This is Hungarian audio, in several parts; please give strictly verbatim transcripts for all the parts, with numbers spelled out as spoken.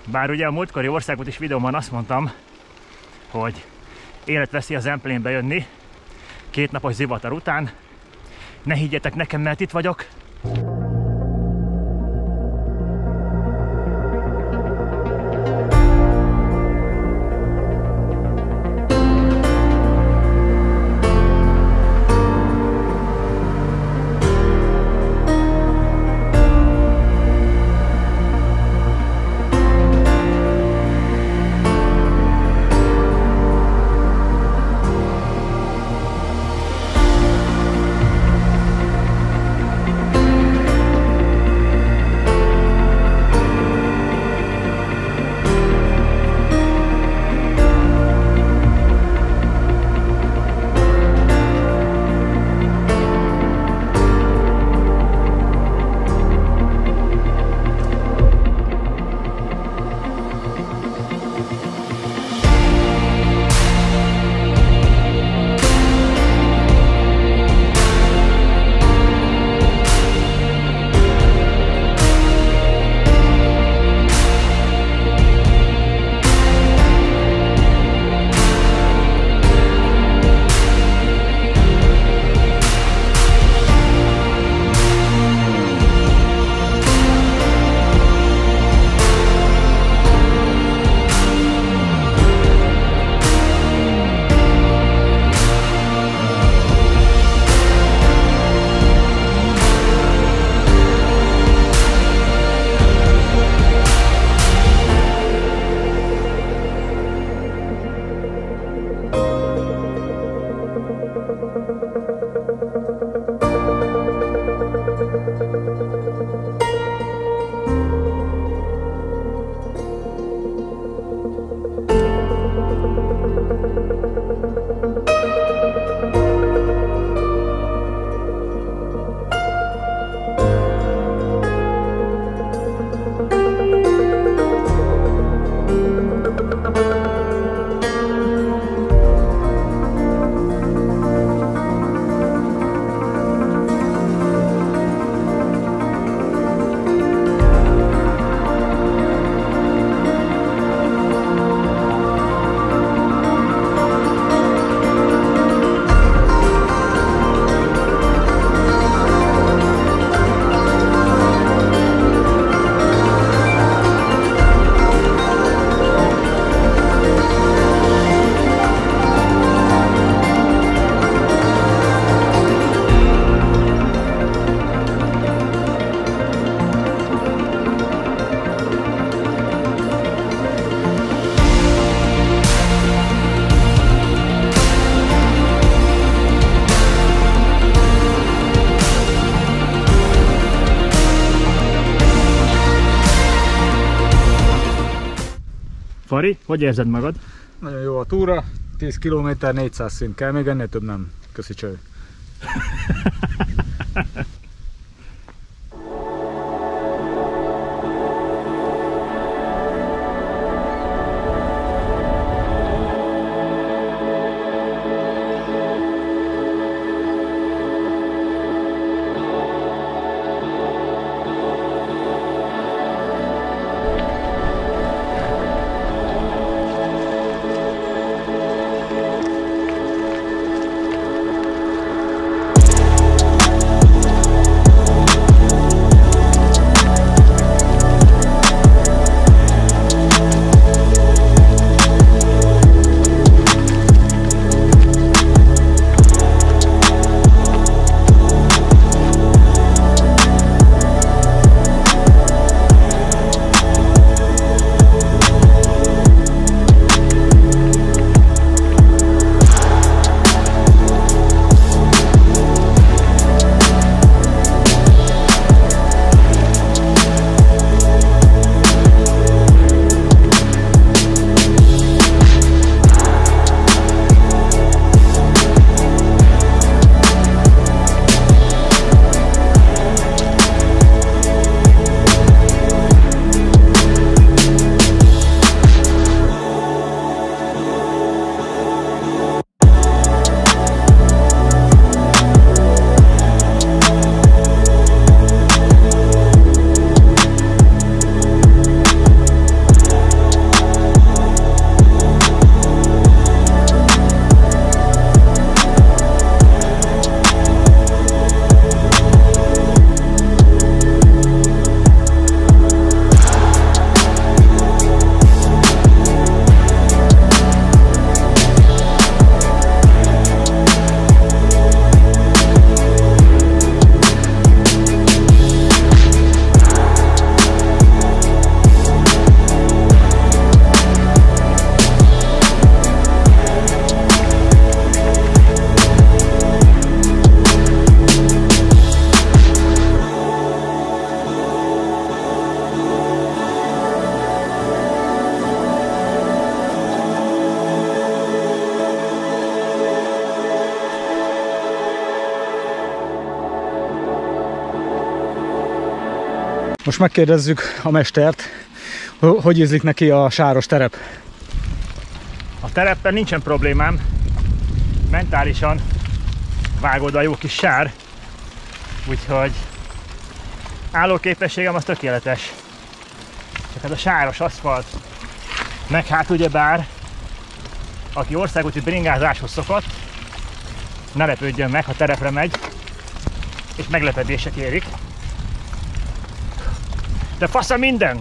Bár ugye a múltkori országúti videóban azt mondtam, hogy életveszély a Zemplénbe jönni két napos zivatar után. Ne higgyetek nekem, mert itt vagyok. Fari, hogy érzed magad? Nagyon jó a túra, tíz kilométer, négyszáz szint kell, még ennél több nem. Köszi, cső. Most megkérdezzük a mestert, hogy ízlik neki a sáros terep. A tereppen nincsen problémám. Mentálisan vágod a jó kis sár, úgyhogy állóképességem az tökéletes. Csak ez a sáros aszfalt, meg hát ugyebár, aki országúti bringázáshoz szokott, ne lepődjön meg, ha terepre megy, és meglepedések érik. De fasz a minden!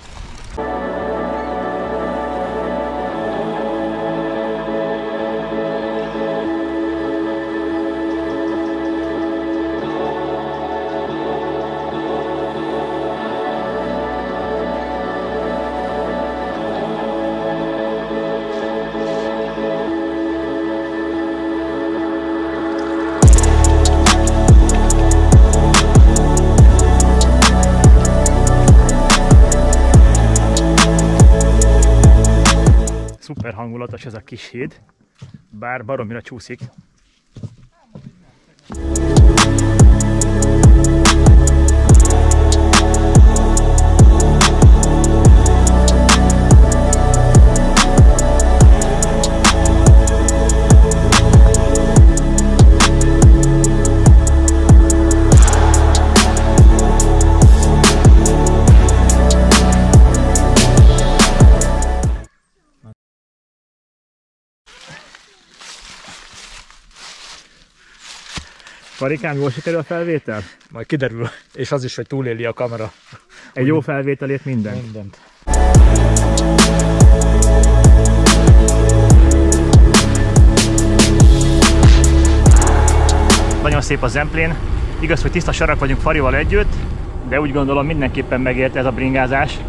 Szuper hangulatos ez a kis híd, bár baromira csúszik. Karikám, jól sikerül a felvétel? Majd kiderül, és az is, hogy túléli a kamera. Egy jó felvételét minden. Mindent. Nagyon szép a Zemplén. Igaz, hogy tiszta sarak vagyunk Farival együtt, de úgy gondolom mindenképpen megérte ez a bringázás.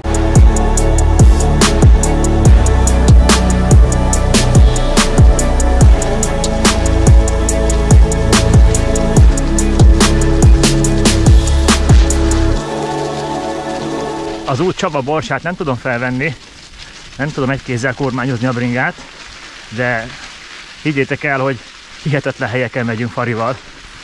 Az út Csaba borsát nem tudom felvenni, nem tudom egy kézzel kormányozni a bringát, de higgyétek el, hogy hihetetlen helyeken megyünk Farival.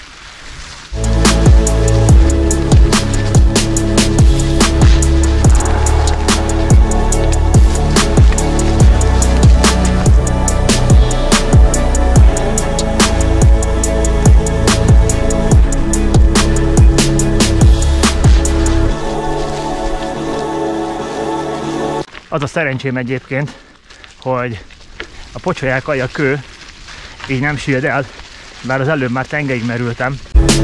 Az a szerencsém egyébként, hogy a pocsolyák alja kő, így nem süllyed el, bár az előbb már tengeig merültem.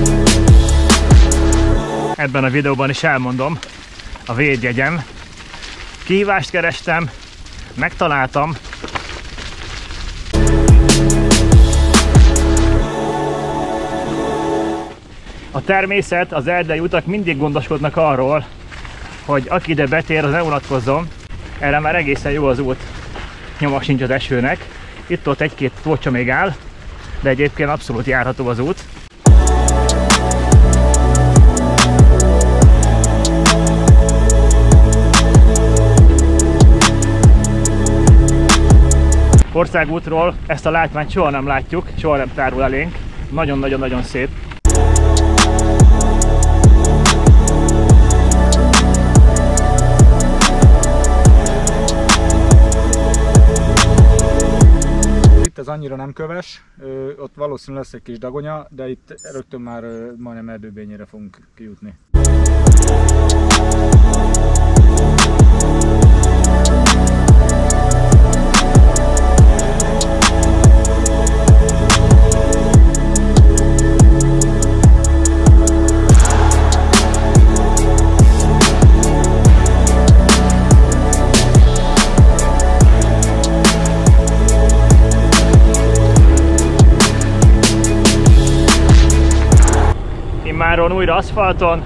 Ebben a videóban is elmondom, a védjegyem. Kihívást kerestem, megtaláltam. A természet, az erdei utak mindig gondoskodnak arról, hogy aki ide betér, az ne unatkozzon. Erre már egészen jó az út, nyoma sincs az esőnek. Itt-ott egy-két tócsa még áll, de egyébként abszolút járható az út. Országútról ezt a látványt soha nem látjuk, soha nem tárul elénk. Nagyon-nagyon-nagyon szép. Ez annyira nem köves, ott valószínűleg lesz egy kis dagonya, de itt rögtön már majdnem erdőbényére fogunk kijutni. Immáron újra aszfalton.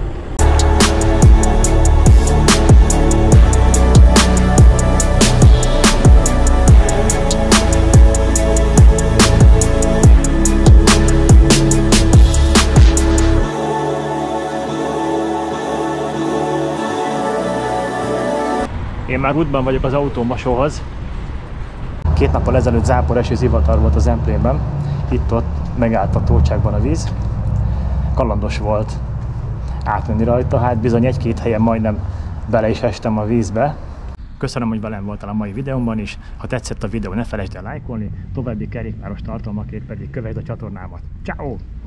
Én már útban vagyok az autómosóhoz. Két nappal ezelőtt záporesi zivatar volt a Zemplénben. Itt-ott megállt a tócsákban a víz. Kalandos volt. átmenni rajta, hát bizony egy-két helyen majdnem bele is estem a vízbe. Köszönöm, hogy velem voltál a mai videómban is. Ha tetszett a videó, ne felejtsd el lájkolni, további kerékpáros tartalmakért pedig kövesd a csatornámat. Ciao.